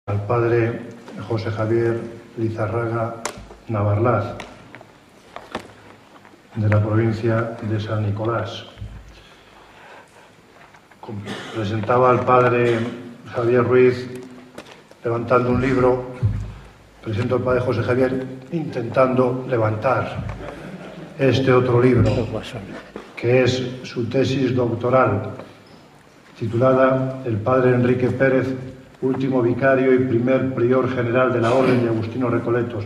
Al padre José Javier Lizarraga Navarlaz, de la provincia de San Nicolás. Presentaba al padre Javier Ruiz levantando un libro. Presento al padre José Javier intentando levantar este otro libro, que es su tesis doctoral, titulada El padre Enrique Pérez, último vicario y primer prior general de la Orden de Agustinos Recoletos,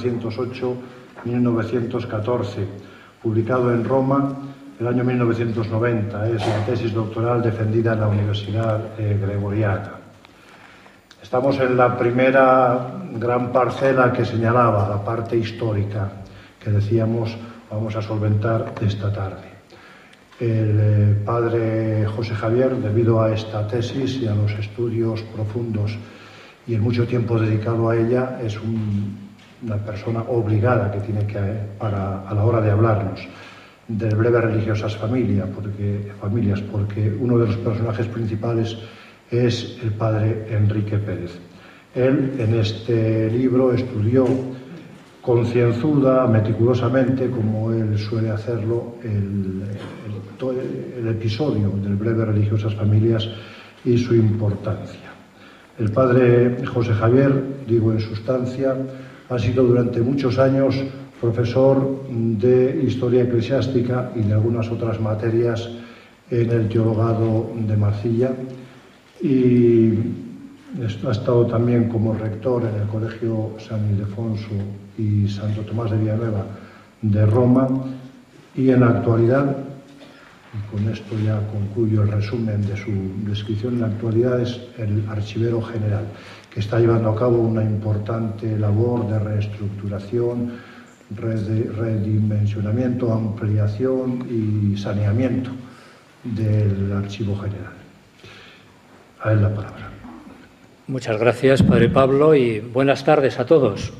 1908-1914, publicado en Roma el año 1990. Es la tesis doctoral defendida en la Universidad Gregoriana. Estamos en la primera gran parcela que señalaba, la parte histórica, que decíamos vamos a solventar esta tarde. El padre José Javier, debido a esta tesis y a los estudios profundos y el mucho tiempo dedicado a ella, es una persona obligada que tiene que, a la hora de hablarnos del breve Religiosas Familias, porque uno de los personajes principales es el padre Enrique Pérez. Él, en este libro, estudió concienzuda, meticulosamente, como él suele hacerlo, el episodio del breve Religiosas Familias y su importancia. El padre José Javier, digo en sustancia, ha sido durante muchos años profesor de Historia Eclesiástica y de algunas otras materias en el Teologado de Marcilla, y ha estado también como rector en el Colegio San Ildefonso y Santo Tomás de Villanueva de Roma, y en la actualidad, y con esto ya concluyo el resumen de su descripción, en la actualidad es el archivero general, que está llevando a cabo una importante labor de reestructuración, redimensionamiento, ampliación y saneamiento del archivo general. A él la palabra. Muchas gracias, padre Pablo, y buenas tardes a todos.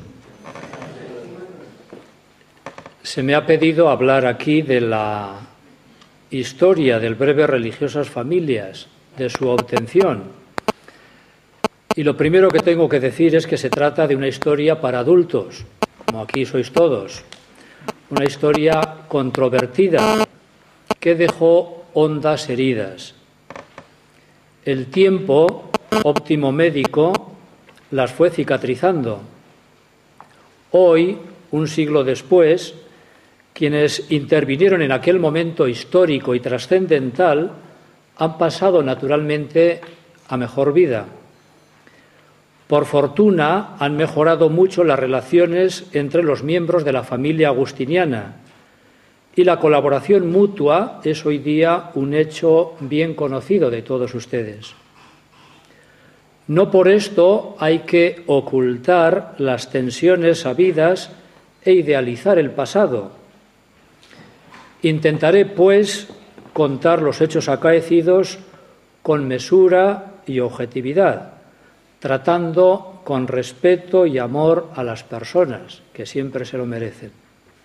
Se me ha pedido hablar aquí de la historia del breve Religiosas Familias, de su obtención. Y lo primero que tengo que decir es que se trata de una historia para adultos, como aquí sois todos. Una historia controvertida que dejó hondas heridas. El tiempo, óptimo médico, las fue cicatrizando. Hoy, un siglo después, quienes intervinieron en aquel momento histórico y trascendental han pasado naturalmente a mejor vida. Por fortuna, han mejorado mucho las relaciones entre los miembros de la familia agustiniana y la colaboración mutua es hoy día un hecho bien conocido de todos ustedes. No por esto hay que ocultar las tensiones habidas e idealizar el pasado. Intentaré, pues, contar los hechos acaecidos con mesura y objetividad, tratando con respeto y amor a las personas, que siempre se lo merecen.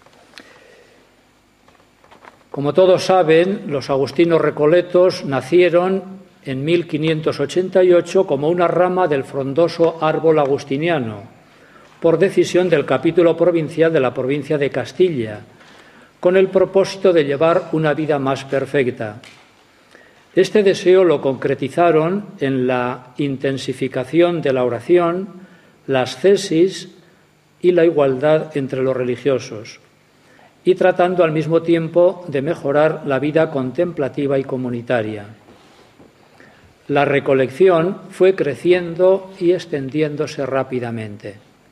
Como todos saben, los agustinos recoletos nacieron en 1588 como una rama del frondoso árbol agustiniano, por decisión del capítulo provincial de la provincia de Castilla, con el propósito de llevar una vida más perfecta. Este deseo lo concretizaron en la intensificación de la oración, las cesis y la igualdad entre los religiosos, y tratando al mismo tiempo de mejorar la vida contemplativa y comunitaria. La recolección fue creciendo y extendiéndose rápidamente.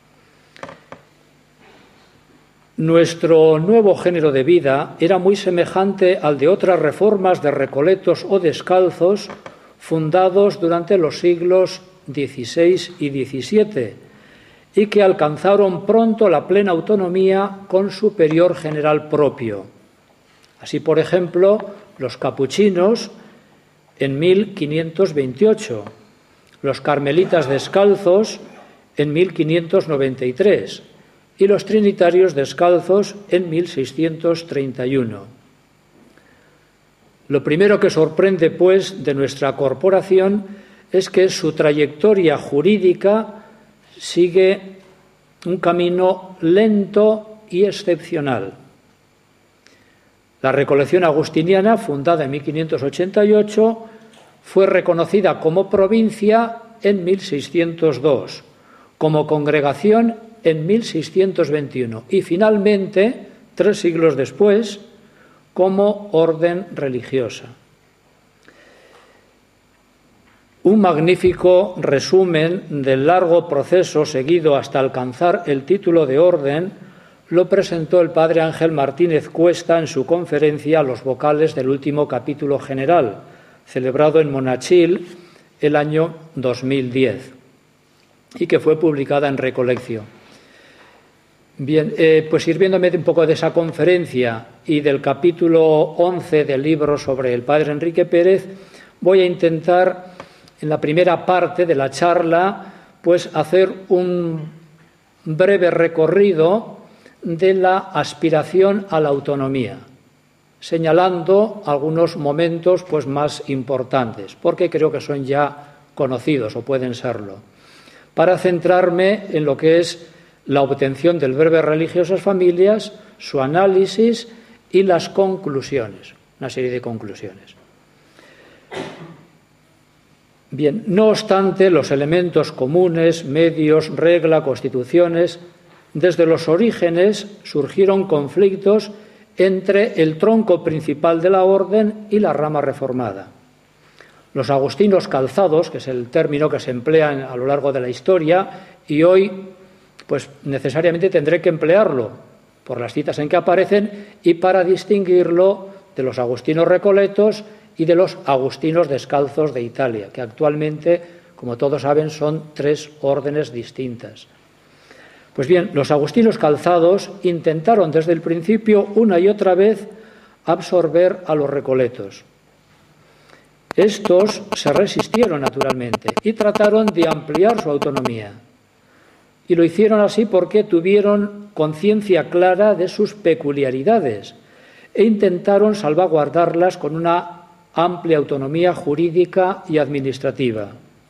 Nuestro nuevo género de vida era muy semejante al de otras reformas de recoletos o descalzos fundados durante los siglos XVI y XVII y que alcanzaron pronto la plena autonomía con superior general propio. Así, por ejemplo, los capuchinos en 1528, los carmelitas descalzos en 1593 y los trinitarios descalzos en 1631. Lo primero que sorprende, pues, de nuestra corporación es que su trayectoria jurídica sigue un camino lento y excepcional. La recolección agustiniana, fundada en 1588, fue reconocida como provincia en 1602, como congregación en 1621 y finalmente, 3 siglos después, como orden religiosa. Un magnífico resumen del largo proceso seguido hasta alcanzar el título de orden lo presentó el padre Ángel Martínez Cuesta en su conferencia Los vocales del último capítulo general, celebrado en Monachil el año 2010 y que fue publicada en Recolección. Bien, pues sirviéndome un poco de esa conferencia y del capítulo 11 del libro sobre el padre Enrique Pérez, voy a intentar en la primera parte de la charla pues hacer un breve recorrido de la aspiración a la autonomía, señalando algunos momentos pues más importantes, porque creo que son ya conocidos o pueden serlo, para centrarme en lo que es la obtención del breve Religiosas Familias, su análisis y las conclusiones, una serie de conclusiones. Bien, no obstante, los elementos comunes, medios, regla, constituciones, desde los orígenes surgieron conflictos entre el tronco principal de la orden y la rama reformada. Los agustinos calzados, que es el término que se emplea a lo largo de la historia, y hoy pues necesariamente tendré que emplearlo por las citas en que aparecen y para distinguirlo de los agustinos recoletos y de los agustinos descalzos de Italia, que actualmente, como todos saben, son 3 órdenes distintas. Pues bien, los agustinos calzados intentaron desde el principio una y otra vez absorber a los recoletos. Estos se resistieron naturalmente y trataron de ampliar su autonomía. Y lo hicieron así porque tuvieron conciencia clara de sus peculiaridades e intentaron salvaguardarlas con una amplia autonomía jurídica y administrativa.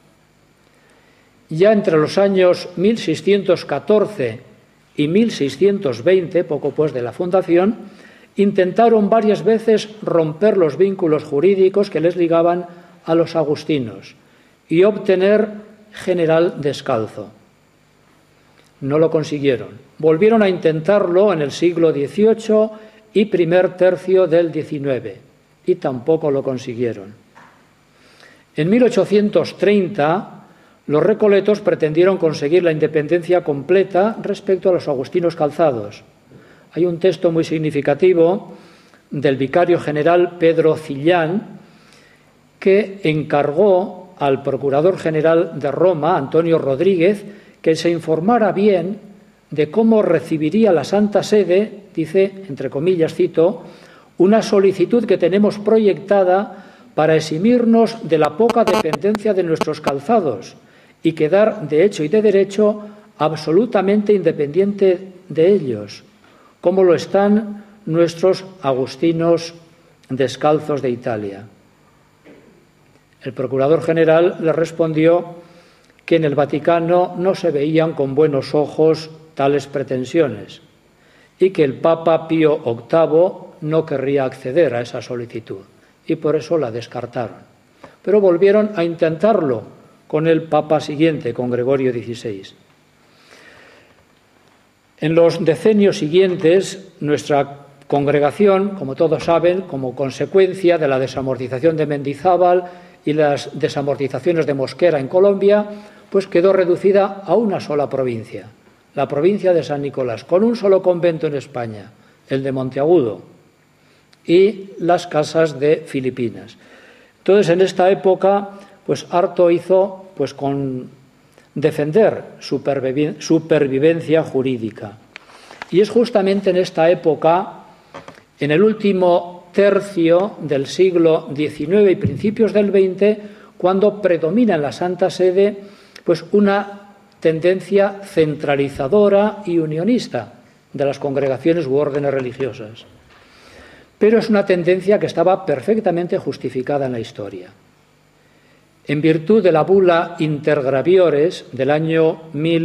Ya entre los años 1614 y 1620, poco pues de la fundación, intentaron varias veces romper los vínculos jurídicos que les ligaban a los agustinos y obtener general descalzo. No lo consiguieron. Volvieron a intentarlo en el siglo XVIII y primer tercio del XIX y tampoco lo consiguieron. En 1830, los recoletos pretendieron conseguir la independencia completa respecto a los agustinos calzados. Hay un texto muy significativo del vicario general Pedro Cillán que encargó al procurador general de Roma, Antonio Rodríguez, que se informara bien de cómo recibiría la Santa Sede, dice, entre comillas, cito, una solicitud que tenemos proyectada para eximirnos de la poca dependencia de nuestros calzados y quedar de hecho y de derecho absolutamente independiente de ellos, como lo están nuestros agustinos descalzos de Italia. El procurador general le respondió que en el Vaticano no se veían con buenos ojos tales pretensiones y que el Papa Pío VIII no querría acceder a esa solicitud y por eso la descartaron. Pero volvieron a intentarlo con el Papa siguiente, con Gregorio XVI. En los decenios siguientes, nuestra congregación, como todos saben, como consecuencia de la desamortización de Mendizábal y las desamortizaciones de Mosquera en Colombia, pues quedó reducida a una sola provincia, la provincia de San Nicolás, con un solo convento en España, el de Monteagudo, y las casas de Filipinas. Entonces, en esta época, pues harto hizo pues con defender su supervivencia jurídica. Y es justamente en esta época, en el último tercio del siglo XIX y principios del XX, cuando predomina en la Santa Sede pues una tendencia centralizadora y unionista de las congregaciones u órdenes religiosas. Pero es una tendencia que estaba perfectamente justificada en la historia. En virtud de la bula Intergraviores del año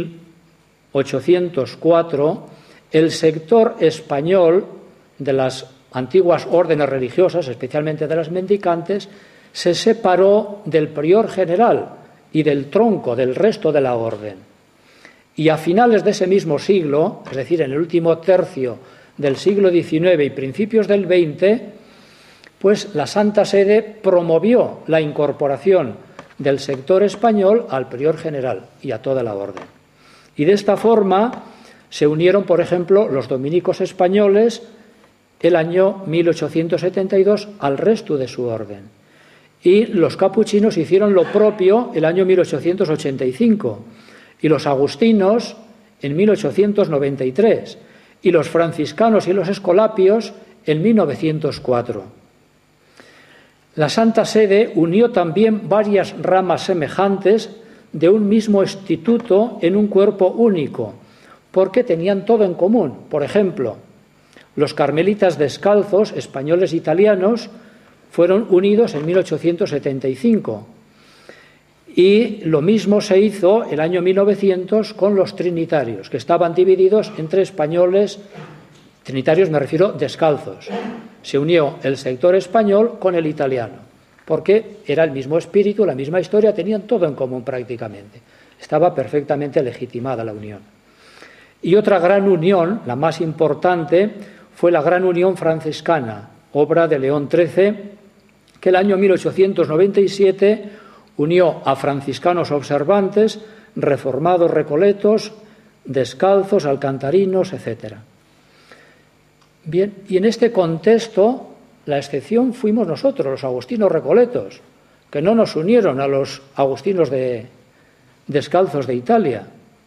1804, el sector español de las antiguas órdenes religiosas, especialmente de las mendicantes, se separó del prior general y del tronco del resto de la orden. Y a finales de ese mismo siglo, es decir, en el último tercio del siglo XIX y principios del XX, pues la Santa Sede promovió la incorporación del sector español al prior general y a toda la orden. Y de esta forma se unieron, por ejemplo, los dominicos españoles el año 1872 al resto de su orden. Y los capuchinos hicieron lo propio el año 1885, y los agustinos en 1893, y los franciscanos y los escolapios en 1904. La Santa Sede unió también varias ramas semejantes de un mismo instituto en un cuerpo único, porque tenían todo en común. Por ejemplo, los carmelitas descalzos, españoles e italianos, fueron unidos en 1875. Y lo mismo se hizo el año 1900 con los trinitarios, que estaban divididos entre españoles, trinitarios me refiero descalzos. Se unió el sector español con el italiano, porque era el mismo espíritu, la misma historia, tenían todo en común prácticamente. Estaba perfectamente legitimada la unión. Y otra gran unión, la más importante, fue la Gran Unión Franciscana, obra de León XIII, que el año 1897 unió a franciscanos observantes, reformados recoletos, descalzos, alcantarinos, etc. Bien, y en este contexto, la excepción fuimos nosotros, los agustinos recoletos, que no nos unieron a los agustinos descalzos de Italia.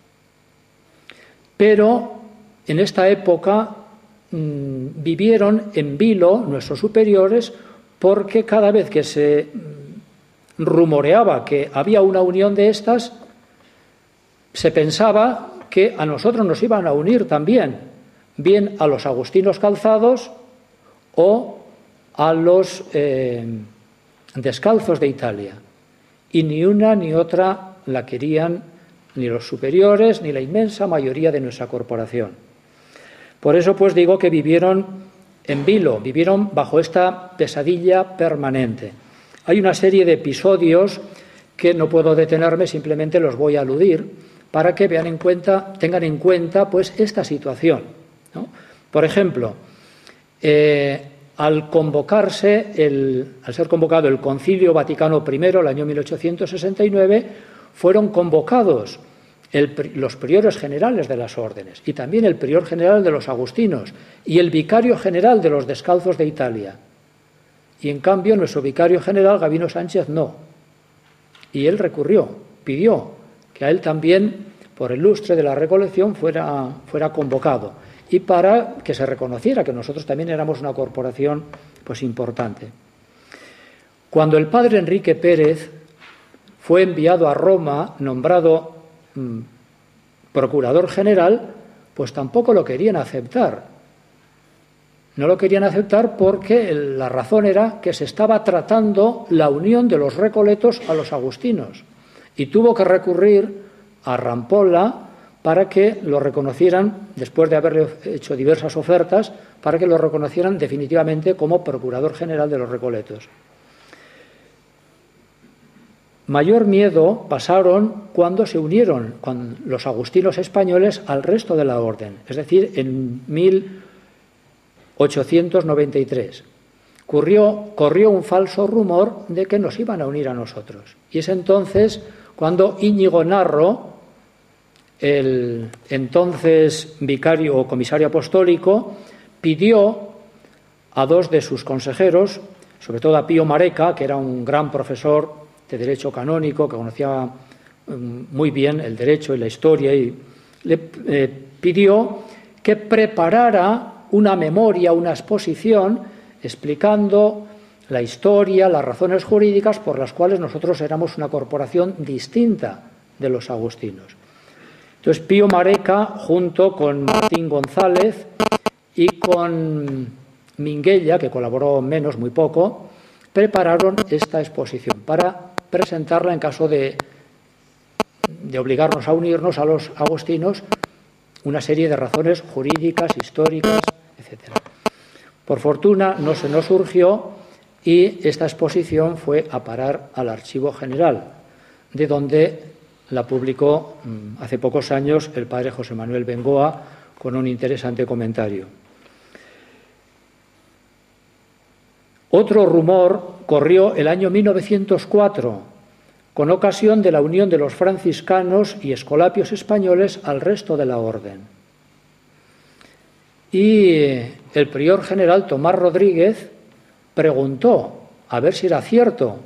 Pero en esta época vivieron en vilo nuestros superiores, porque cada vez que se rumoreaba que había una unión de estas, se pensaba que a nosotros nos iban a unir también, bien a los agustinos calzados o a los descalzos de Italia. Y ni una ni otra la querían ni los superiores ni la inmensa mayoría de nuestra corporación. Por eso pues digo que vivieron en vilo, vivieron bajo esta pesadilla permanente. Hay una serie de episodios que no puedo detenerme, simplemente los voy a aludir para que tengan en cuenta pues esta situación, ¿no? Por ejemplo, al ser convocado el Concilio Vaticano I, el año 1869, fueron convocados los priores generales de las órdenes y también el prior general de los agustinos y el vicario general de los descalzos de Italia. Y en cambio nuestro vicario general, Gabino Sánchez, no. Y él pidió que a él también, por el lustre de la recolección, fuera convocado y para que se reconociera que nosotros también éramos una corporación pues importante. Cuando el padre Enrique Pérez fue enviado a Roma, nombrado procurador general, pues tampoco lo querían aceptar. No lo querían aceptar porque la razón era que se estaba tratando la unión de los recoletos a los agustinos y tuvo que recurrir a Rampolla para que lo reconocieran, después de haberle hecho diversas ofertas, para que lo reconocieran definitivamente como procurador general de los recoletos. Mayor miedo pasaron cuando se unieron con los agustinos españoles al resto de la orden, es decir, en 1893. Corrió un falso rumor de que nos iban a unir a nosotros. Y es entonces cuando Íñigo Narro, el entonces vicario o comisario apostólico, pidió a dos de sus consejeros, sobre todo a Pío Mareca, que era un gran profesor de derecho canónico, que conocía muy bien el derecho y la historia, y le pidió que preparara una memoria, una exposición, explicando la historia, las razones jurídicas por las cuales nosotros éramos una corporación distinta de los agustinos. Entonces Pío Mareca, junto con Martín González y con Minguella, que colaboró menos, muy poco, prepararon esta exposición para presentarla en caso de obligarnos a unirnos a los agustinos, una serie de razones jurídicas, históricas, etc. Por fortuna no se nos surgió y esta exposición fue a parar al Archivo General, de donde la publicó hace pocos años el padre José Manuel Bengoa con un interesante comentario. Otro rumor corrió el año 1904, con ocasión de la unión de los franciscanos y escolapios españoles al resto de la orden. Y el prior general Tomás Rodríguez preguntó a ver si era cierto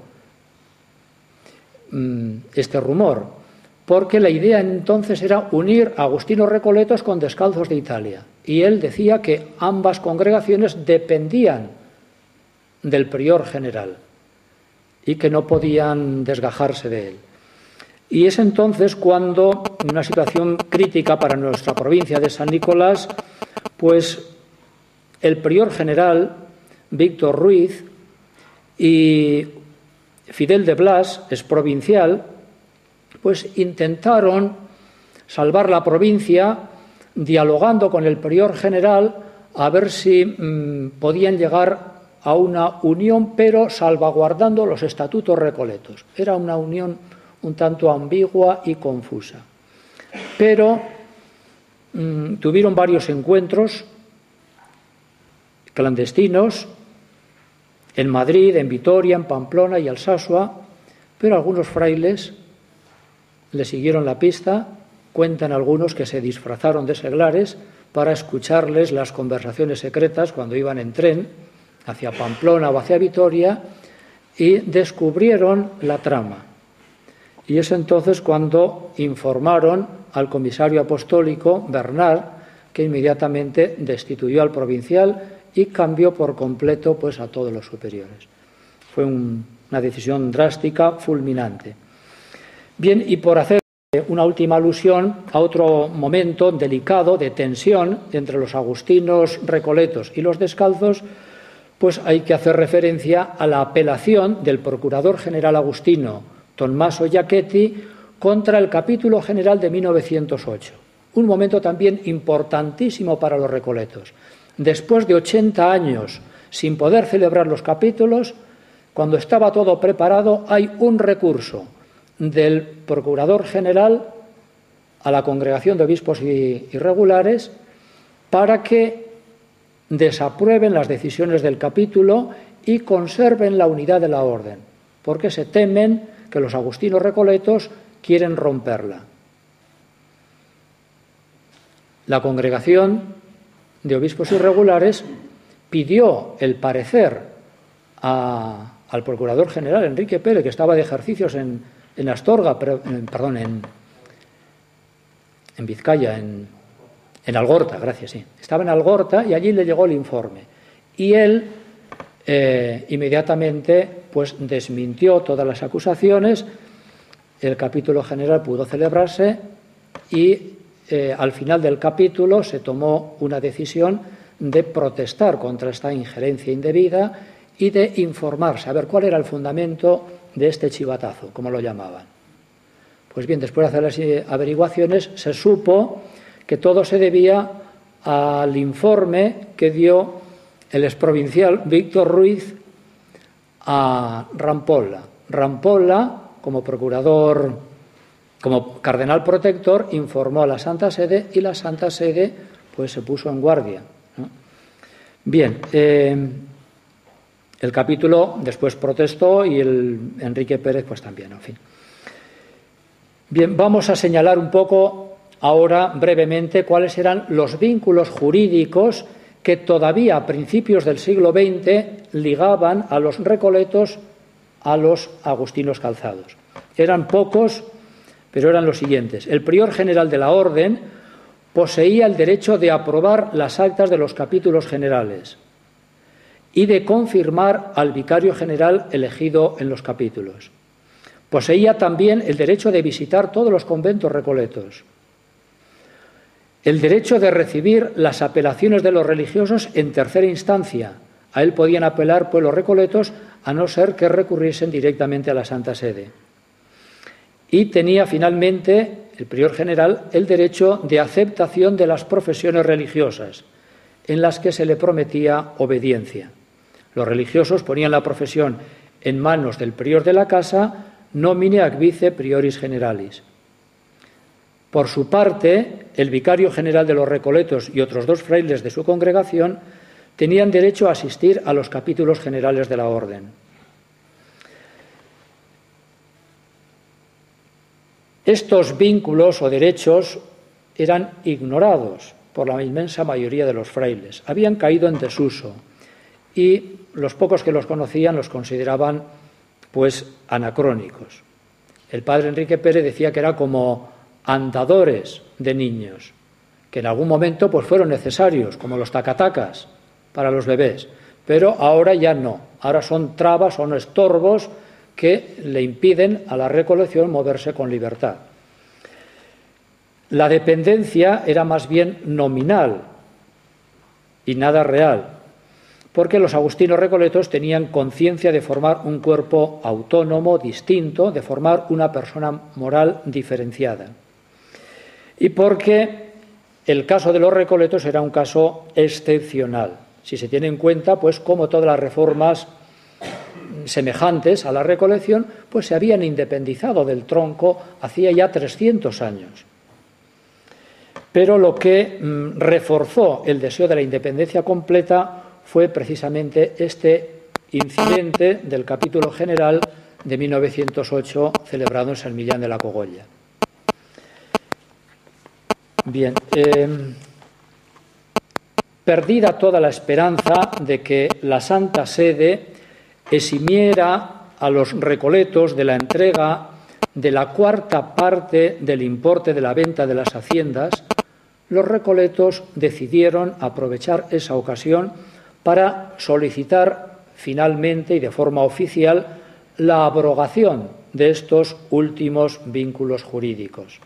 este rumor, porque la idea entonces era unir a agustinos recoletos con descalzos de Italia. Y él decía que ambas congregaciones dependían del prior general y que no podían desgajarse de él. Y es entonces cuando, en una situación crítica para nuestra provincia de San Nicolás, pues el prior general, Víctor Ruiz, y Fidel de Blas, exprovincial, pues intentaron salvar la provincia dialogando con el prior general a ver si podían llegar a una unión, pero salvaguardando los estatutos recoletos. Era una unión un tanto ambigua y confusa. Pero tuvieron varios encuentros clandestinos en Madrid, en Vitoria, en Pamplona y Alsasua, pero algunos frailes le siguieron la pista. Cuentan algunos que se disfrazaron de seglares para escucharles las conversaciones secretas cuando iban en tren hacia Pamplona o hacia Vitoria, y descubrieron la trama. Y es entonces cuando informaron al comisario apostólico Bernard, que inmediatamente destituyó al provincial y cambió por completo pues a todos los superiores. Fue una decisión drástica, fulminante. Bien, y por hacer una última alusión a otro momento delicado de tensión entre los agustinos recoletos y los descalzos, pues hay que hacer referencia a la apelación del procurador general agustino Tommaso Giachetti contra el capítulo general de 1908. Un momento también importantísimo para los recoletos. Después de 80 años sin poder celebrar los capítulos, cuando estaba todo preparado, hay un recurso del procurador general a la Congregación de Obispos Irregulares para que desaprueben las decisiones del capítulo y conserven la unidad de la orden, porque se temen que los agustinos recoletos quieren romperla. La Congregación de Obispos Irregulares pidió el parecer al Procurador General Enrique Pérez, que estaba de ejercicios en Astorga, en Vizcaya, en Algorta, gracias, sí. Estaba en Algorta y allí le llegó el informe. Y él inmediatamente pues desmintió todas las acusaciones. El capítulo general pudo celebrarse y al final del capítulo se tomó una decisión de protestar contra esta injerencia indebida y de informar, saber cuál era el fundamento de este chivatazo, como lo llamaban. Pues bien, después de hacer las averiguaciones, se supo que todo se debía al informe que dio el exprovincial Víctor Ruiz a Rampolla. Rampolla, como procurador, como cardenal protector, informó a la Santa Sede y la Santa Sede pues se puso en guardia, ¿no? Bien, el capítulo después protestó y el Enrique Pérez pues también, en fin. Bien, vamos a señalar un poco ahora brevemente cuáles eran los vínculos jurídicos que todavía a principios del siglo XX ligaban a los recoletos a los agustinos calzados. Eran pocos, pero eran los siguientes. El prior general de la orden poseía el derecho de aprobar las actas de los capítulos generales y de confirmar al vicario general elegido en los capítulos. Poseía también el derecho de visitar todos los conventos recoletos, el derecho de recibir las apelaciones de los religiosos en tercera instancia. A él podían apelar pues los recoletos a no ser que recurriesen directamente a la Santa Sede. Y tenía finalmente el prior general el derecho de aceptación de las profesiones religiosas, en las que se le prometía obediencia. Los religiosos ponían la profesión en manos del prior de la casa, nomine ac vice prioris generalis. Por su parte, el vicario general de los Recoletos y otros 2 frailes de su congregación tenían derecho a asistir a los capítulos generales de la orden. Estos vínculos o derechos eran ignorados por la inmensa mayoría de los frailes. Habían caído en desuso y los pocos que los conocían los consideraban pues anacrónicos. El padre Enrique Pérez decía que era como andadores de niños, que en algún momento pues fueron necesarios, como los tacatacas para los bebés, pero ahora ya no. Ahora son trabas, son estorbos que le impiden a la recolección moverse con libertad. La dependencia era más bien nominal y nada real, porque los agustinos recoletos tenían conciencia de formar un cuerpo autónomo, distinto, de formar una persona moral diferenciada. Y porque el caso de los recoletos era un caso excepcional, si se tiene en cuenta, pues, como todas las reformas semejantes a la recolección, pues se habían independizado del tronco hacía ya 300 años. Pero lo que reforzó el deseo de la independencia completa fue precisamente este incidente del capítulo general de 1908 celebrado en San Millán de la Cogolla. Bien, perdida toda la esperanza de que la Santa Sede eximiera a los recoletos de la entrega de la 4ª parte del importe de la venta de las haciendas, los recoletos decidieron aprovechar esa ocasión para solicitar finalmente y de forma oficial la abrogación de estos últimos vínculos jurídicos.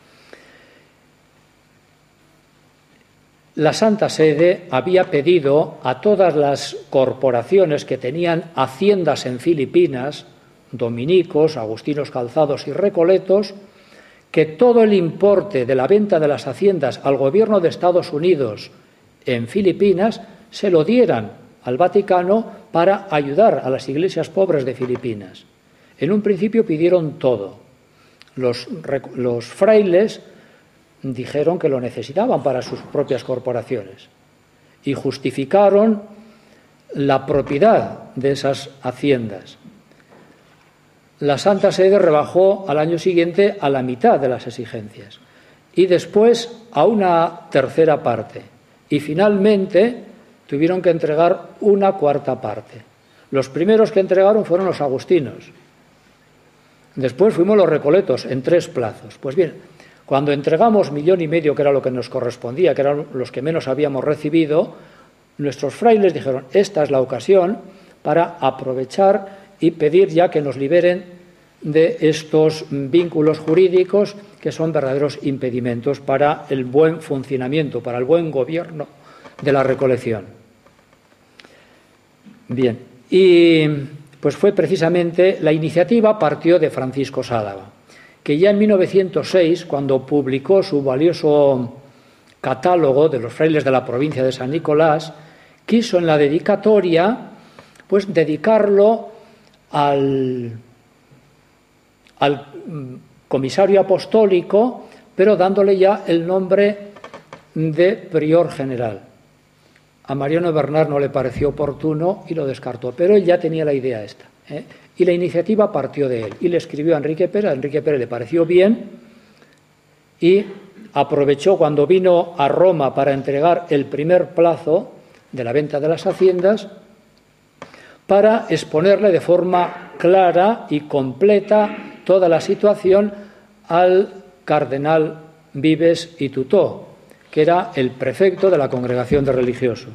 La Santa Sede había pedido a todas las corporaciones que tenían haciendas en Filipinas, dominicos, agustinos calzados y recoletos, que todo el importe de la venta de las haciendas al gobierno de Estados Unidos en Filipinas se lo dieran al Vaticano para ayudar a las iglesias pobres de Filipinas. En un principio pidieron todo. Los frailes dijeron que lo necesitaban para sus propias corporaciones y justificaron la propiedad de esas haciendas. La Santa Sede rebajó al año siguiente a la mitad de las exigencias y después a una 3ª parte y finalmente tuvieron que entregar una 4ª parte. Los primeros que entregaron fueron los agustinos, después fuimos los recoletos en 3 plazos. Pues bien, cuando entregamos 1,5 millones, que era lo que nos correspondía, que eran los que menos habíamos recibido, nuestros frailes dijeron, esta es la ocasión para aprovechar y pedir ya que nos liberen de estos vínculos jurídicos que son verdaderos impedimentos para el buen funcionamiento, para el buen gobierno de la recolección. Bien, y pues fue precisamente, la iniciativa partió de Francisco Sálava, que ya en 1906, cuando publicó su valioso catálogo de los frailes de la provincia de San Nicolás, quiso en la dedicatoria pues dedicarlo al comisario apostólico, pero dándole ya el nombre de prior general. A Mariano Bernard no le pareció oportuno y lo descartó, pero él ya tenía la idea esta, y la iniciativa partió de él y le escribió a Enrique Pérez le pareció bien y aprovechó cuando vino a Roma para entregar el primer plazo de la venta de las haciendas para exponerle de forma clara y completa toda la situación al cardenal Vives y Tutó, que era el prefecto de la Congregación de Religiosos.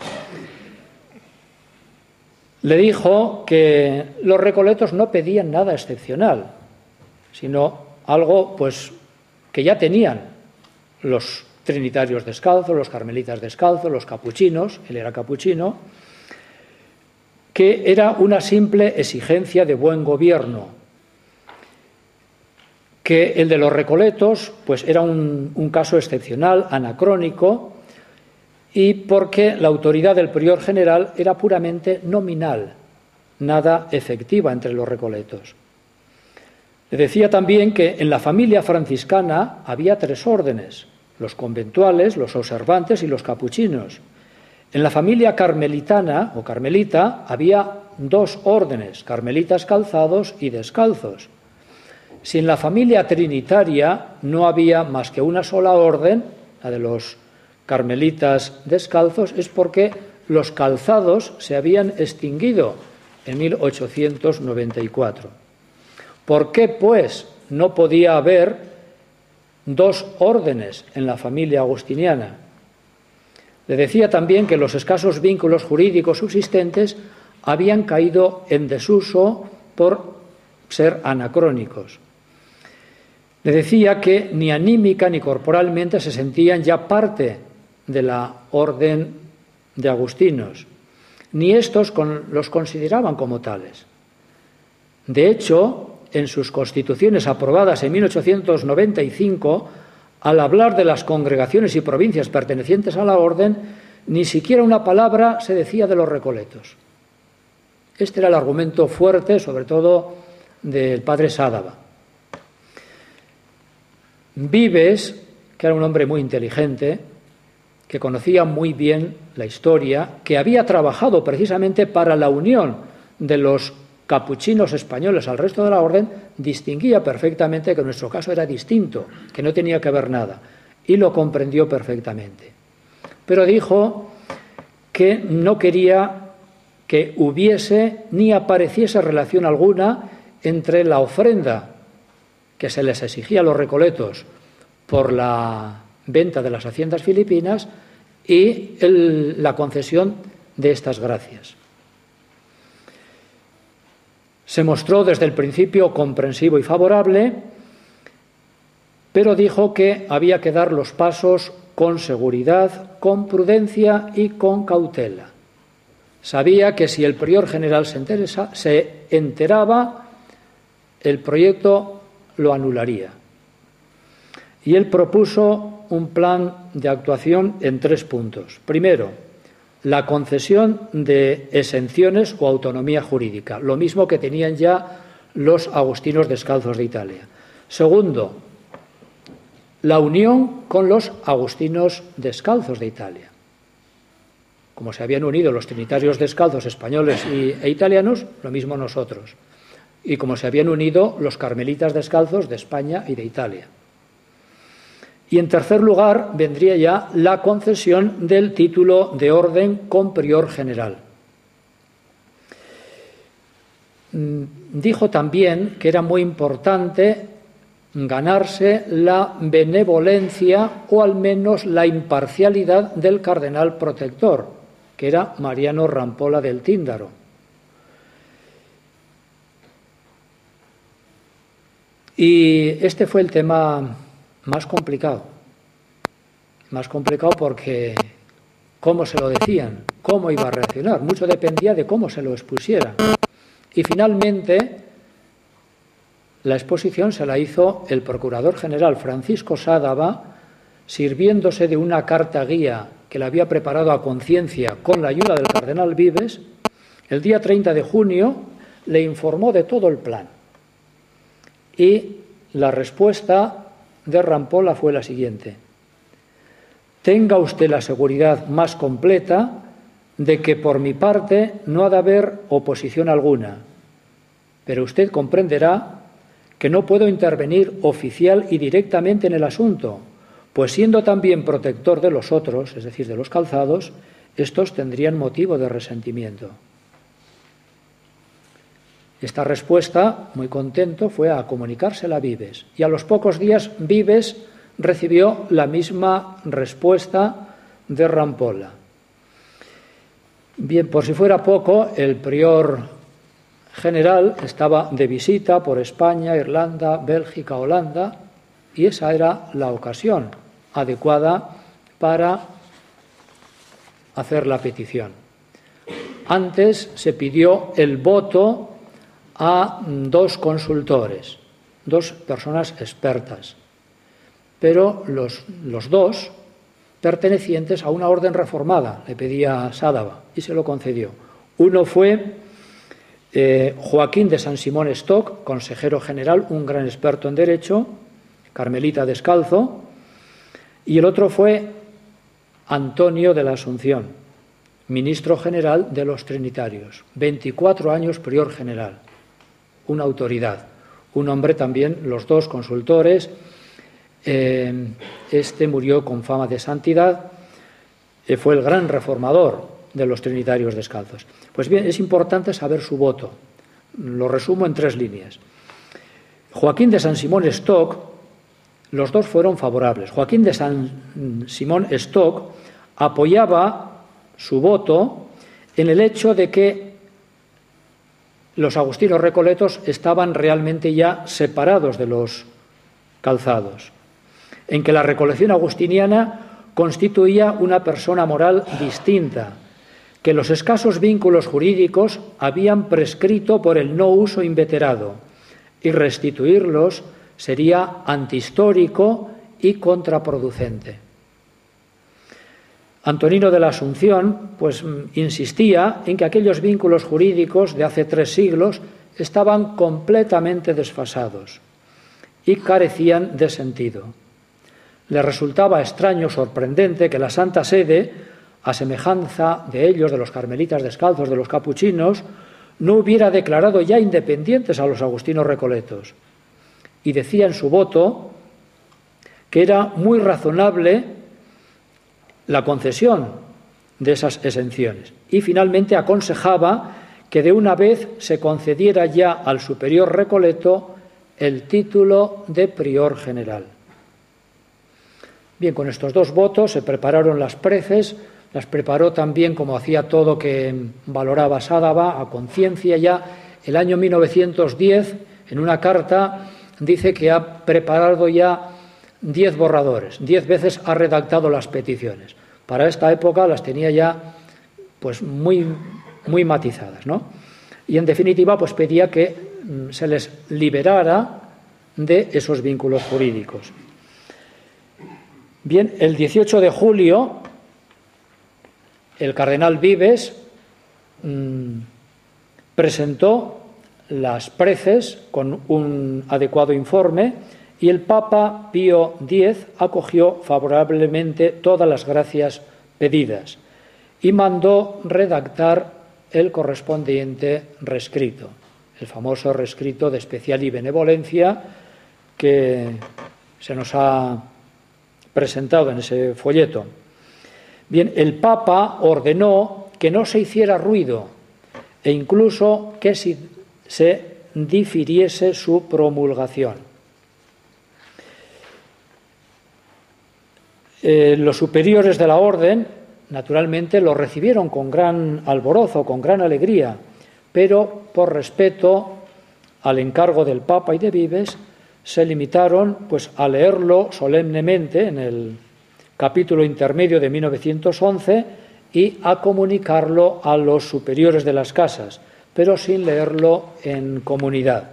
Le dijo que los recoletos no pedían nada excepcional, sino algo pues que ya tenían los trinitarios descalzos, los carmelitas descalzos, los capuchinos, él era capuchino, que era una simple exigencia de buen gobierno, que el de los Recoletos pues era un caso excepcional, anacrónico, y porque la autoridad del prior general era puramente nominal, nada efectiva entre los Recoletos. Le decía también que en la familia franciscana había 3 órdenes: los conventuales, los observantes y los capuchinos. En la familia carmelitana o carmelita había 2 órdenes: carmelitas calzados y descalzos. Si en la familia trinitaria no había más que una sola orden, la de los carmelitas descalzos, es porque los calzados se habían extinguido en 1894. ¿Por qué, pues, no podía haber 2 órdenes en la familia agustiniana? Le decía también que los escasos vínculos jurídicos subsistentes habían caído en desuso por ser anacrónicos. Le decía que ni anímica ni corporalmente se sentían ya parte de la orden de agustinos, ni estos los consideraban como tales. De hecho, en sus constituciones aprobadas en 1895, al hablar de las congregaciones y provincias pertenecientes a la orden, ni siquiera una palabra se decía de los Recoletos. Este era el argumento fuerte, sobre todo del padre Sádava. Vives, que era un hombre muy inteligente, que conocía muy bien la historia, que había trabajado precisamente para la unión de los capuchinos españoles al resto de la orden, distinguía perfectamente que nuestro caso era distinto, que no tenía que ver nada, y lo comprendió perfectamente. Pero dijo que no quería que hubiese ni apareciese relación alguna entre la ofrenda que se les exigía a los Recoletos por la venta de las haciendas filipinas y la concesión de estas gracias. Se mostró desde el principio comprensivo y favorable, pero dijo que había que dar los pasos con seguridad, con prudencia y con cautela. Sabía que si el prior general se enteraba, el proyecto lo anularía. Y él propuso un plan de actuación en 3 puntos. Primero, la concesión de exenciones o autonomía jurídica, lo mismo que tenían ya los agustinos descalzos de Italia. Segundo, la unión con los agustinos descalzos de Italia. Como se habían unido los trinitarios descalzos españoles e italianos, lo mismo nosotros. Y como se habían unido los carmelitas descalzos de España y de Italia. Y en tercer lugar vendría ya la concesión del título de orden con prior general. Dijo también que era muy importante ganarse la benevolencia o al menos la imparcialidad del cardenal protector, que era Mariano Rampolla del Tíndaro. Y este fue el tema más complicado porque cómo se lo decían, cómo iba a reaccionar, mucho dependía de cómo se lo expusiera. Y finalmente la exposición se la hizo el procurador general Francisco Sádava, sirviéndose de una carta guía que le había preparado a conciencia con la ayuda del cardenal Vives. El día 30 de junio le informó de todo el plan y la respuesta de Rampolla fue la siguiente: tenga usted la seguridad más completa de que por mi parte no ha de haber oposición alguna, pero usted comprenderá que no puedo intervenir oficial y directamente en el asunto, pues siendo también protector de los otros, es decir, de los calzados, estos tendrían motivo de resentimiento. Esta respuesta, muy contento, fue a comunicársela a Vives. Y a los pocos días Vives recibió la misma respuesta de Rampolla. Bien, por si fuera poco, el prior general estaba de visita por España, Irlanda, Bélgica, Holanda, y esa era la ocasión adecuada para hacer la petición. Antes se pidió el voto a 2 consultores, 2 personas expertas, pero los 2 pertenecientes a una orden reformada, le pedía Sádava y se lo concedió. Uno fue Joaquín de San Simón Stock, consejero general, un gran experto en derecho, carmelita descalzo, y el otro fue Antonio de la Asunción, ministro general de los Trinitarios, 24 años prior general, una autoridad, un hombre también, los 2 consultores. Este murió con fama de santidad, fue el gran reformador de los Trinitarios descalzos. Pues bien, es importante saber su voto. Lo resumo en 3 líneas. Joaquín de San Simón Stock, los 2 fueron favorables. Joaquín de San Simón Stock apoyaba su voto en el hecho de que los agustinos recoletos estaban realmente ya separados de los calzados, en que la recolección agustiniana constituía una persona moral distinta, que los escasos vínculos jurídicos habían prescrito por el no uso inveterado, y restituirlos sería antihistórico y contraproducente. Antonino de la Asunción insistía en que aquellos vínculos jurídicos de hace 3 siglos estaban completamente desfasados y carecían de sentido. Le resultaba extraño, sorprendente, que la Santa Sede, a semejanza de ellos, de los carmelitas descalzos, de los capuchinos, no hubiera declarado ya independientes a los agustinos recoletos. Y decía en su voto que era muy razonable la concesión de esas exenciones. Y finalmente aconsejaba que de una vez se concediera ya al superior recoleto el título de prior general. Bien, con estos 2 votos se prepararon las preces, las preparó también, como hacía todo que valoraba Sádava, a conciencia ya. El año 1910, en una carta, dice que ha preparado ya 10 borradores, 10 veces ha redactado las peticiones. Para esta época las tenía ya muy matizadas, ¿no? Y en definitiva pedía que se les liberara de esos vínculos jurídicos. Bien, el 18 de julio el cardenal Vives presentó las preces con un adecuado informe y el Papa Pío X acogió favorablemente todas las gracias pedidas y mandó redactar el correspondiente rescrito, el famoso rescrito de Especial y Benevolencia que se nos ha presentado en ese folleto. Bien, el Papa ordenó que no se hiciera ruido e incluso que se difiriese su promulgación. Los superiores de la orden, naturalmente, lo recibieron con gran alborozo, con gran alegría, pero por respeto al encargo del Papa y de Vives, se limitaron a leerlo solemnemente en el capítulo intermedio de 1911 y a comunicarlo a los superiores de las casas, pero sin leerlo en comunidad.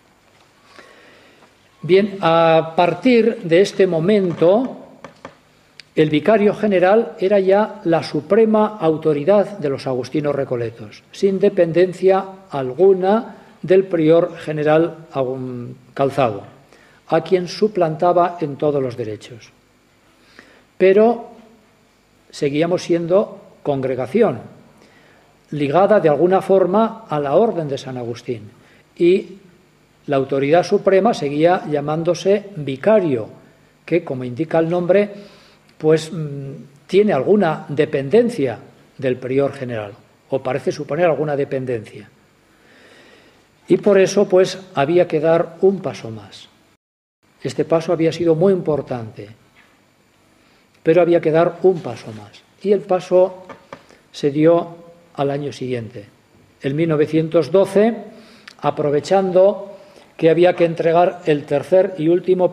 Bien, a partir de este momento, el vicario general era ya la suprema autoridad de los agustinos recoletos, sin dependencia alguna del prior general calzado, a quien suplantaba en todos los derechos. Pero seguíamos siendo congregación, ligada de alguna forma a la orden de San Agustín, y la autoridad suprema seguía llamándose vicario, que, como indica el nombre, tiene alguna dependencia del prior general, o parece suponer alguna dependencia. Y por eso, había que dar un paso más. Este paso había sido muy importante, pero había que dar un paso más. Y el paso se dio al año siguiente. En 1912, aprovechando que había que entregar el tercer y último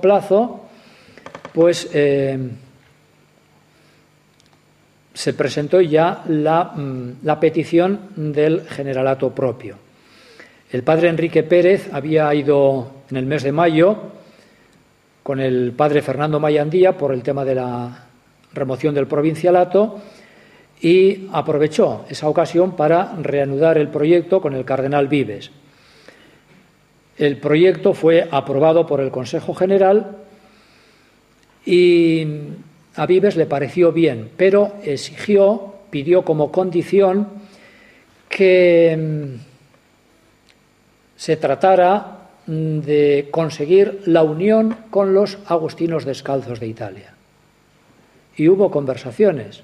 se presentó ya la petición del generalato propio. El padre Enrique Pérez había ido en el mes de mayo con el padre Fernando Mayandía por el tema de la remoción del provincialato y aprovechó esa ocasión para reanudar el proyecto con el cardenal Vives. El proyecto fue aprobado por el Consejo General y a Vives le pareció bien, pero pidió como condición que se tratara de conseguir la unión con los agustinos descalzos de Italia. Y hubo conversaciones,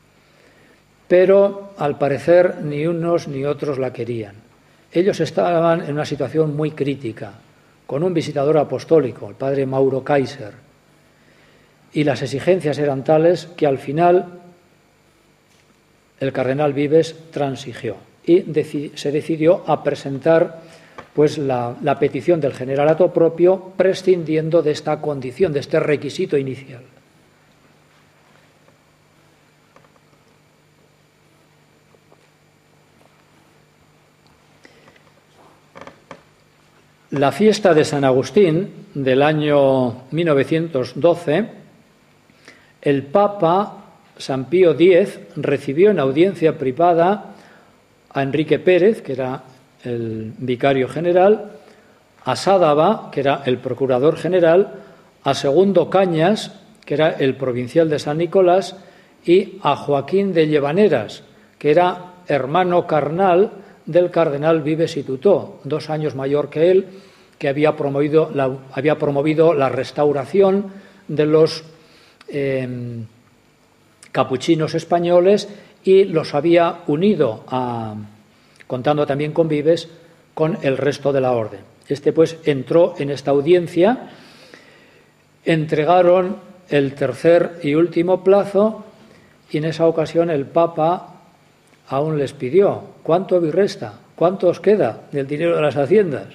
pero al parecer ni unos ni otros la querían. Ellos estaban en una situación muy crítica, con un visitador apostólico, el padre Mauro Kaiser, y las exigencias eran tales que al final el cardenal Vives transigió y se decidió a presentar pues la petición del generalato propio, prescindiendo de esta condición, de este requisito inicial. La fiesta de San Agustín del año 1912, el Papa San Pío X recibió en audiencia privada a Enrique Pérez, que era el vicario general, a Sádava, que era el procurador general, a Segundo Cañas, que era el provincial de San Nicolás, y a Joaquín de Llevaneras, que era hermano carnal del cardenal Vives y Tutó, 2 años mayor que él, que había promovido la restauración de los capuchinos españoles y los había unido, contando también con Vives, con el resto de la orden. Pues entró en esta audiencia, entregaron el tercer y último plazo y en esa ocasión el Papa aún les pidió: ¿cuánto virresta? ¿Cuánto os queda del dinero de las haciendas?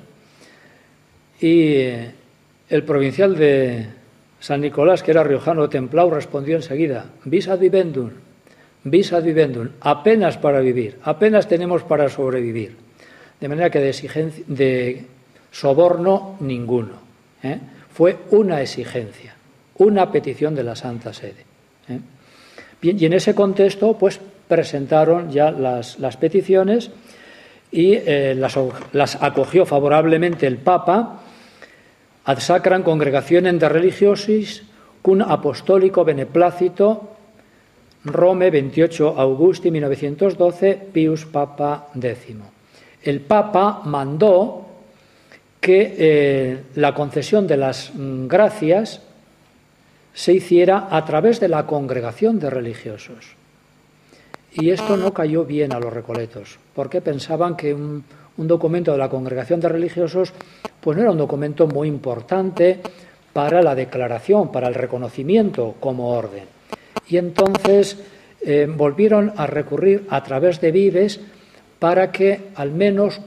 Y el provincial de San Nicolás, que era riojano templado, respondió enseguida: vis ad vivendum, apenas para vivir, apenas tenemos para sobrevivir. De manera que de soborno ninguno. Fue una exigencia, una petición de la Santa Sede. Bien, y en ese contexto, pues presentaron ya las peticiones y las acogió favorablemente el Papa, ad sacram congregationem de religiosis cum apostólico beneplácito Rome 28 Augusti 1912 Pius Papa X. El Papa mandó que la concesión de las gracias se hiciera a través de la congregación de religiosos. Y esto no cayó bien a los recoletos, porque pensaban que un documento de la congregación de religiosos pues no era un documento muy importante para la declaración, para el reconocimiento como orden. Y entonces volvieron a recurrir a través de Vives para que al menos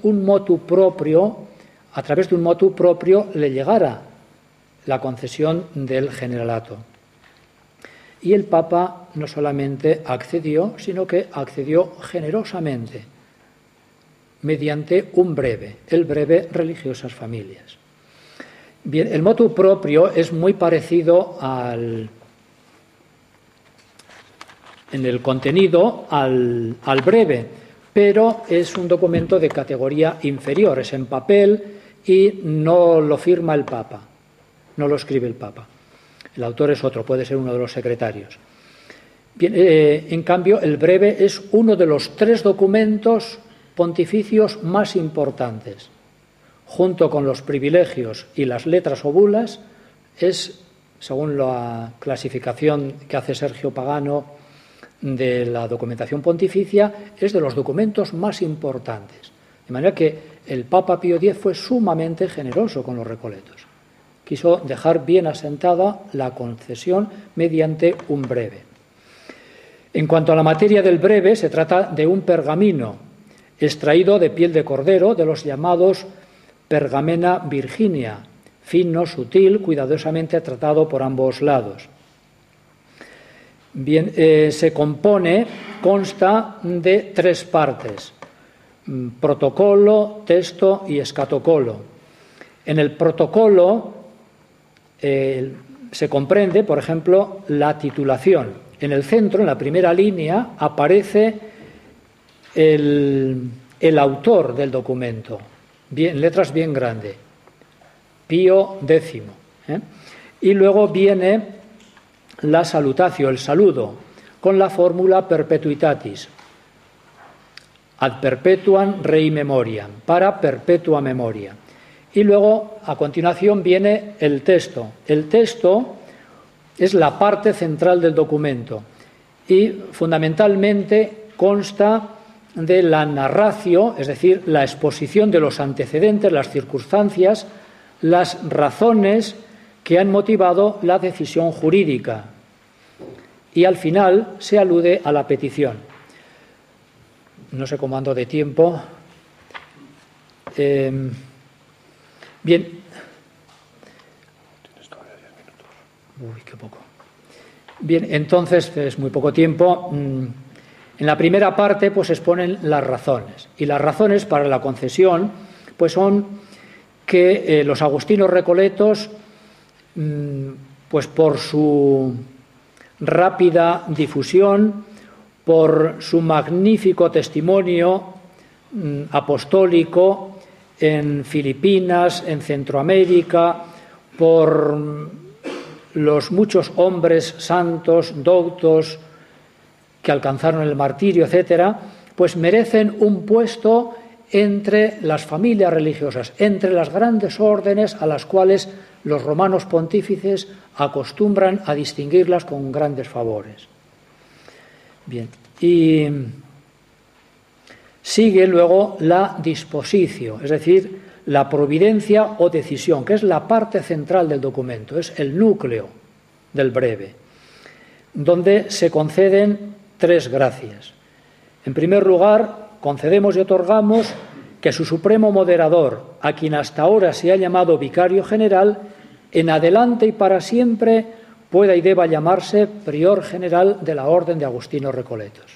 a través de un motu propio le llegara la concesión del generalato. Y el Papa no solamente accedió, sino que accedió generosamente, mediante un breve, el breve Religiosas Familias. Bien, el motu propio es muy parecido en el contenido al breve, pero es un documento de categoría inferior, es en papel y no lo firma el Papa, no lo escribe el Papa. El autor es otro, puede ser uno de los secretarios. Bien, en cambio, el breve es uno de los 3 documentos pontificios más importantes. Junto con los privilegios y las letras o bulas, es, según la clasificación que hace Sergio Pagano de la documentación pontificia, es de los documentos más importantes. De manera que el Papa Pío X fue sumamente generoso con los recoletos. Quiso dejar bien asentada la concesión mediante un breve. En cuanto a la materia del breve, se trata de un pergamino extraído de piel de cordero, de los llamados Pergamena Virginia, fino, sutil, cuidadosamente tratado por ambos lados. Bien, consta de 3 partes: protocolo, texto y escatocolo. En el protocolo se comprende, por ejemplo, la titulación. En el centro, en la primera línea, aparece el autor del documento, en letras bien grandes, Pío X. Y luego viene la salutatio, el saludo, con la fórmula perpetuitatis, ad perpetuam rei memoriam, para perpetua memoria. Y luego, a continuación, viene el texto. El texto es la parte central del documento y fundamentalmente consta de la narratio, es decir, la exposición de los antecedentes, las circunstancias, las razones que han motivado la decisión jurídica, y al final se alude a la petición. No sé cómo ando de tiempo. Bien. Tienes todavía 10 minutos. Uy, qué poco. Bien, entonces es muy poco tiempo. En la primera parte pues exponen las razones, y las razones para la concesión pues son que los agustinos recoletos, pues por su rápida difusión, por su magnífico testimonio apostólico en Filipinas, en Centroamérica, por los muchos hombres santos, doctos, que alcanzaron el martirio, etcétera, pues merecen un puesto entre las familias religiosas, entre las grandes órdenes a las cuales los romanos pontífices acostumbran a distinguirlas con grandes favores. Bien, y sigue luego la dispositio, es decir, la providencia o decisión, que es la parte central del documento, es el núcleo del breve, donde se conceden 3 gracias. En primer lugar, concedemos y otorgamos que su supremo moderador, a quien hasta ahora se ha llamado vicario general, en adelante y para siempre pueda y deba llamarse prior general de la Orden de Agustinos Recoletos.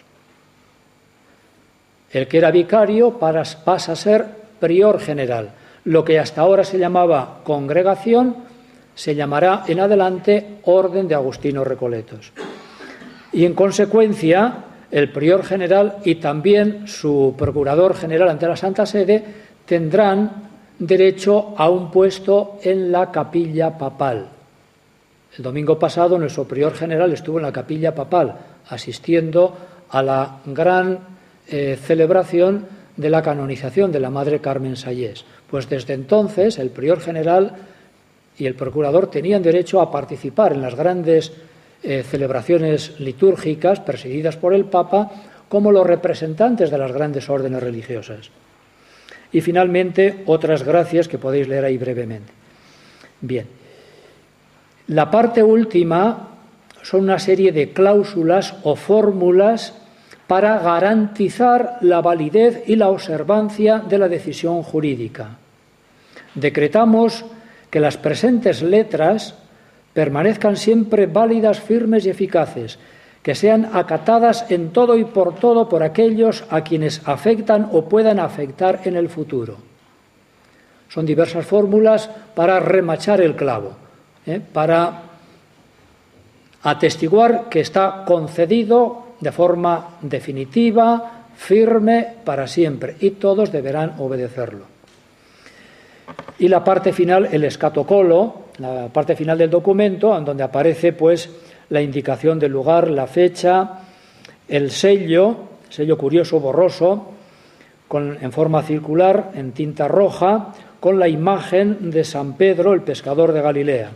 El que era vicario pasa a ser prior general. Lo que hasta ahora se llamaba congregación se llamará en adelante Orden de Agustinos Recoletos. Y en consecuencia, el prior general y también su procurador general ante la Santa Sede tendrán derecho a un puesto en la capilla papal. El domingo pasado nuestro prior general estuvo en la capilla papal asistiendo a la gran celebración de la canonización de la Madre Carmen Sayés. Pues desde entonces el prior general y el procurador tenían derecho a participar en las grandes celebraciones litúrgicas presididas por el Papa como los representantes de las grandes órdenes religiosas. Y finalmente, otras gracias que podéis leer ahí brevemente. Bien, la parte última son una serie de cláusulas o fórmulas para garantizar la validez y la observancia de la decisión jurídica. Decretamos que las presentes letras permanezcan siempre válidas, firmes y eficaces, que sean acatadas en todo y por todo por aquellos a quienes afectan o puedan afectar en el futuro. Son diversas fórmulas para remachar el clavo, para atestiguar que está concedido de forma definitiva, firme, para siempre, y todos deberán obedecerlo. Y la parte final, el escatocolo, la parte final del documento, en donde aparece pues la indicación del lugar, la fecha, el sello curioso borroso, en forma circular, en tinta roja, con la imagen de San Pedro, el pescador de Galilea.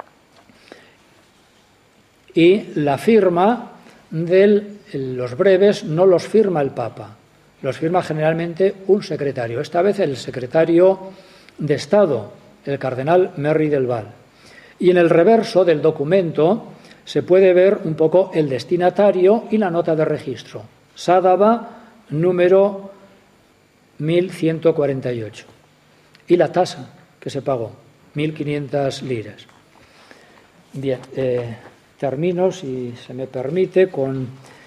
Y la firma de los breves no los firma el Papa, los firma generalmente un secretario, esta vez el secretario de Estado, el cardenal Merry del Val. Y en el reverso del documento se puede ver un poco el destinatario y la nota de registro. Sádaba, número 1148. Y la tasa que se pagó, 1.500 liras. Bien, termino, si se me permite, con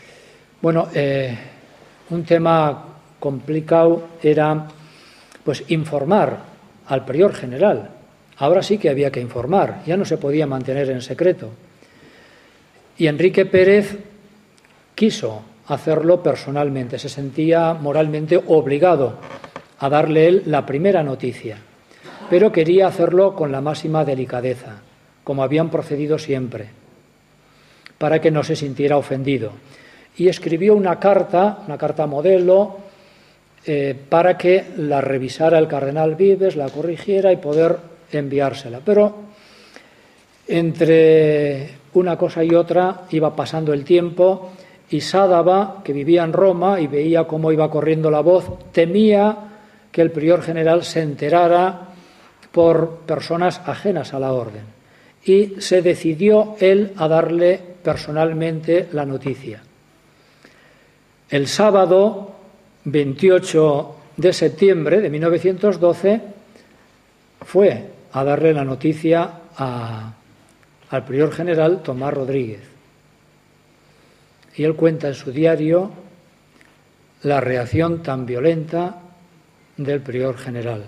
un tema complicado era pues informar al prior general. Ahora sí que había que informar, ya no se podía mantener en secreto. Y Enrique Pérez quiso hacerlo personalmente, se sentía moralmente obligado a darle él la primera noticia, pero quería hacerlo con la máxima delicadeza, como habían procedido siempre, para que no se sintiera ofendido. Y escribió una carta modelo, para que la revisara el cardenal Vives, la corrigiera y poder enviársela. Pero entre una cosa y otra iba pasando el tiempo y Sádava, que vivía en Roma y veía cómo iba corriendo la voz, temía que el prior general se enterara por personas ajenas a la orden. Y se decidió él a darle personalmente la noticia. El sábado 28 de septiembre de 1912 fue a darle la noticia al prior general Tomás Rodríguez. Y él cuenta en su diario la reacción tan violenta del prior general.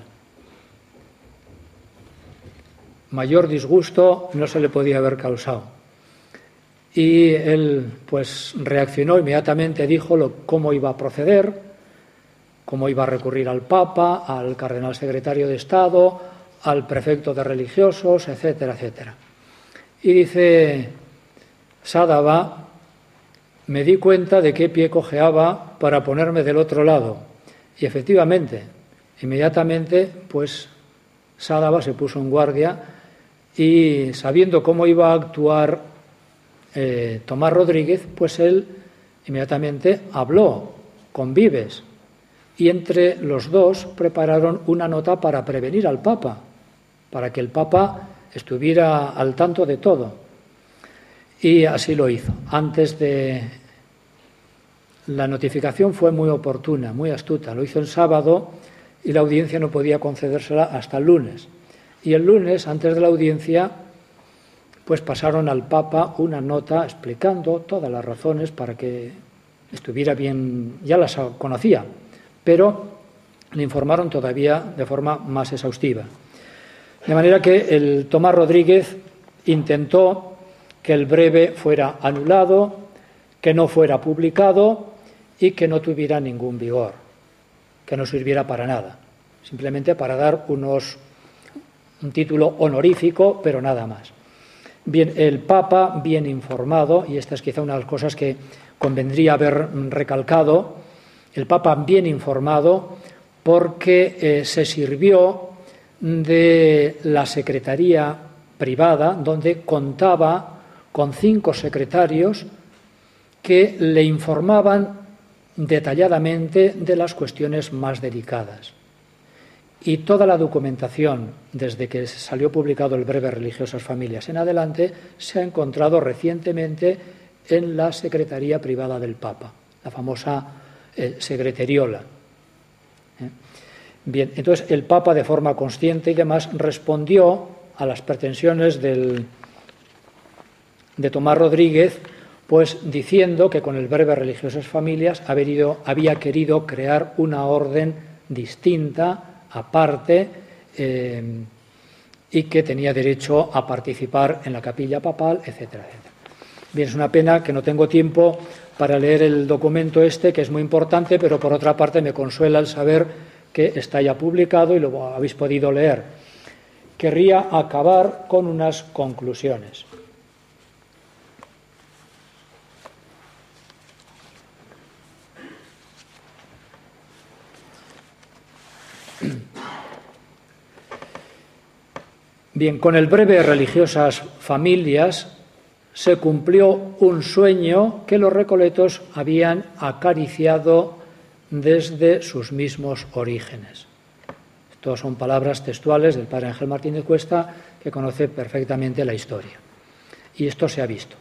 Mayor disgusto no se le podía haber causado. Y él pues reaccionó inmediatamente, dijo cómo iba a proceder, cómo iba a recurrir al Papa, al cardenal secretario de Estado, al prefecto de religiosos, etcétera, etcétera. Y dice Sádava, me di cuenta de qué pie cojeaba para ponerme del otro lado. Y efectivamente, inmediatamente, pues Sádava se puso en guardia y sabiendo cómo iba a actuar Tomás Rodríguez, pues él inmediatamente habló con Vives. Y entre los dos prepararon una nota para prevenir al Papa, para que el Papa estuviera al tanto de todo. Y así lo hizo. La notificación fue muy oportuna, muy astuta. Lo hizo el sábado y la audiencia no podía concedérsela hasta el lunes. Y el lunes, antes de la audiencia, pues pasaron al Papa una nota explicando todas las razones para que estuviera bien, ya las conocía, pero le informaron todavía de forma más exhaustiva. De manera que el Tomás Rodríguez intentó que el breve fuera anulado, que no fuera publicado y que no tuviera ningún vigor, que no sirviera para nada, simplemente para dar un título honorífico, pero nada más. Bien, el Papa, bien informado, y esta es quizá una de las cosas que convendría haber recalcado, el Papa bien informado porque se sirvió de la secretaría privada, donde contaba con 5 secretarios que le informaban detalladamente de las cuestiones más delicadas. Y toda la documentación, desde que salió publicado el Breve Religiosas Familias en adelante, se ha encontrado recientemente en la secretaría privada del Papa, la famosa Segreteriola. Bien, entonces el Papa, de forma consciente y demás, respondió a las pretensiones de Tomás Rodríguez, pues diciendo que con el Breve Religiosas Familias había querido crear una orden distinta, aparte, y que tenía derecho a participar en la capilla papal, etcétera, etcétera. Bien, es una pena que no tengo tiempo para leer el documento que es muy importante, pero por otra parte me consuela el saber que está ya publicado y lo habéis podido leer. Querría acabar con unas conclusiones. Bien, con el Breve Religiosas Familias se cumplió un sueño que los recoletos habían acariciado desde sus mismos orígenes. Estas son palabras textuales del padre Ángel Martín de Cuesta, que conoce perfectamente la historia. Y esto se ha visto.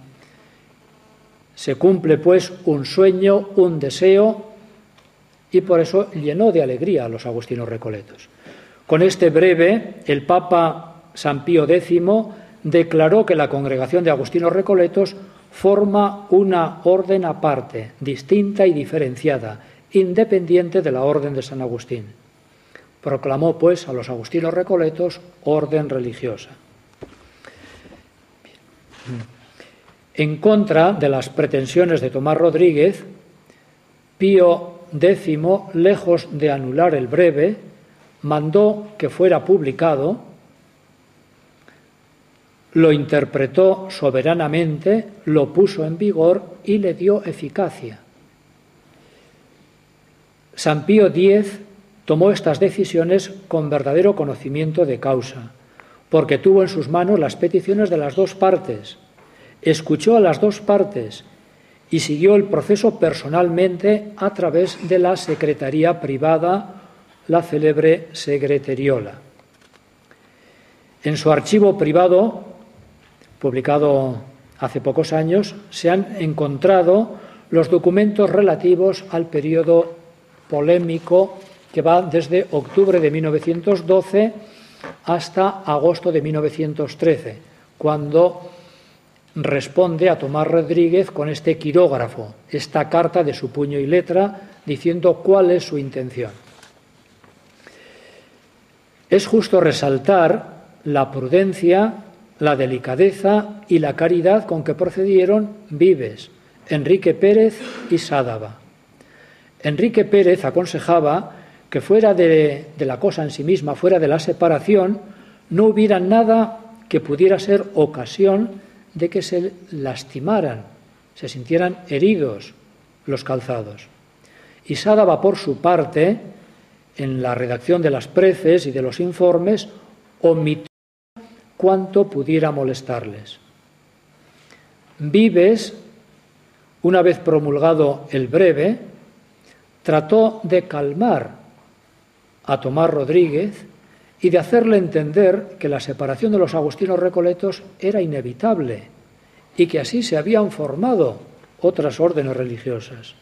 Se cumple, pues, un sueño, un deseo, y por eso llenó de alegría a los agustinos recoletos. Con este breve, el Papa San Pío X declaró que la Congregación de Agustinos Recoletos forma una orden aparte, distinta y diferenciada, independiente de la Orden de San Agustín. Proclamó, pues, a los Agustinos Recoletos orden religiosa. En contra de las pretensiones de Tomás Rodríguez, Pío X, lejos de anular el breve, mandó que fuera publicado, lo interpretó soberanamente, lo puso en vigor y le dio eficacia. San Pío X tomó estas decisiones con verdadero conocimiento de causa, porque tuvo en sus manos las peticiones de las dos partes, escuchó a las dos partes y siguió el proceso personalmente a través de la secretaría privada, la célebre Segreteriola. En su archivo privado, publicado hace pocos años, se han encontrado los documentos relativos al periodo polémico que va desde octubre de 1912 hasta agosto de 1913, cuando responde a Tomás Rodríguez con este quirógrafo, esta carta de su puño y letra, diciendo cuál es su intención. Es justo resaltar la prudencia, la delicadeza y la caridad con que procedieron Vives, Enrique Pérez y Sádava. Enrique Pérez aconsejaba que fuera de la cosa en sí misma, fuera de la separación, no hubiera nada que pudiera ser ocasión de que se lastimaran, se sintieran heridos los calzados. Y Sádava, por su parte, en la redacción de las preces y de los informes, omitió cuanto pudiera molestarles. Vives, una vez promulgado el breve, trató de calmar a Tomás Rodríguez y de hacerle entender que la separación de los agustinos recoletos era inevitable y que así se habían formado otras órdenes religiosas.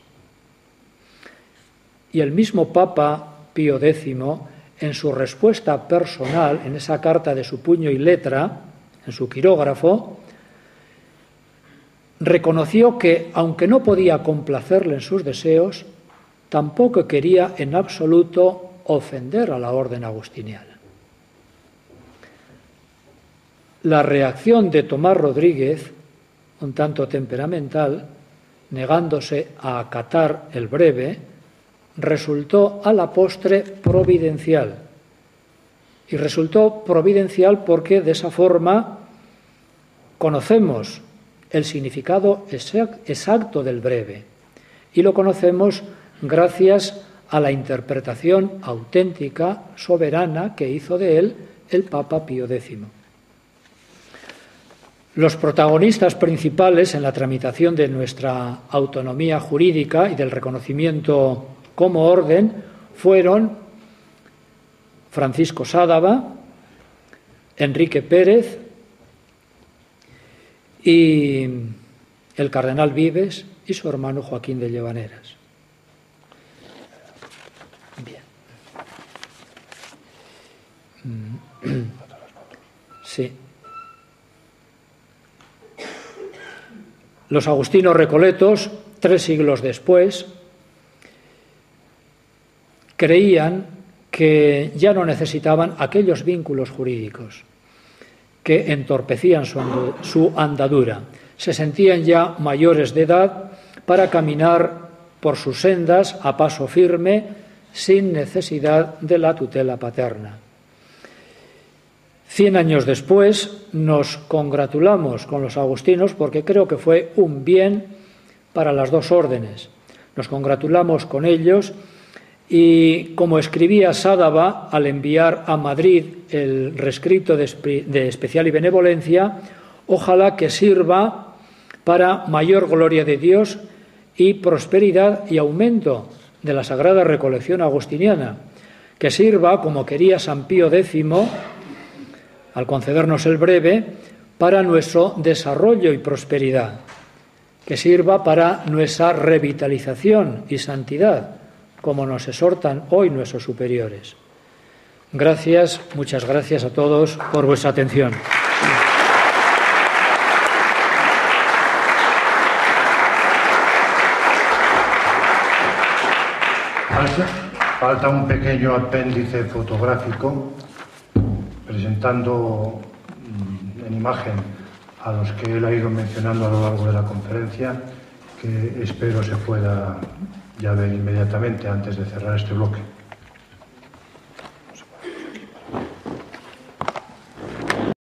Y el mismo Papa Pío X, en su respuesta personal, en esa carta de su puño y letra, en su quirógrafo, reconoció que, aunque no podía complacerle en sus deseos, tampoco quería en absoluto ofender a la orden agustiniana. La reacción de Tomás Rodríguez, un tanto temperamental, negándose a acatar el breve, resultó a la postre providencial. Y resultó providencial porque de esa forma conocemos el significado exacto del breve y lo conocemos gracias a la interpretación auténtica, soberana, que hizo de él el Papa Pío X. Los protagonistas principales en la tramitación de nuestra autonomía jurídica y del reconocimiento como orden fueron Francisco Sádava, Enrique Pérez y el cardenal Vives y su hermano Joaquín de Llevaneras. Bien. Sí. Los agustinos recoletos, 3 siglos después, creían que ya no necesitaban aquellos vínculos jurídicos que entorpecían su andadura. Se sentían ya mayores de edad para caminar por sus sendas a paso firme, sin necesidad de la tutela paterna. 100 años después nos congratulamos con los agustinos porque creo que fue un bien para las dos órdenes. Nos congratulamos con ellos y, como escribía Sádava al enviar a Madrid el rescrito de Especial y Benevolencia, ojalá que sirva para mayor gloria de Dios y prosperidad y aumento de la Sagrada Recolección agustiniana, que sirva, como quería San Pío X, al concedernos el breve, para nuestro desarrollo y prosperidad, que sirva para nuestra revitalización y santidad, como nos exhortan hoy nuestros superiores. Gracias, muchas gracias a todos por vuestra atención. Falta un pequeño apéndice fotográfico presentando en imagen a los que él ha ido mencionando a lo largo de la conferencia, que espero se pueda ya ver inmediatamente antes de cerrar este bloque.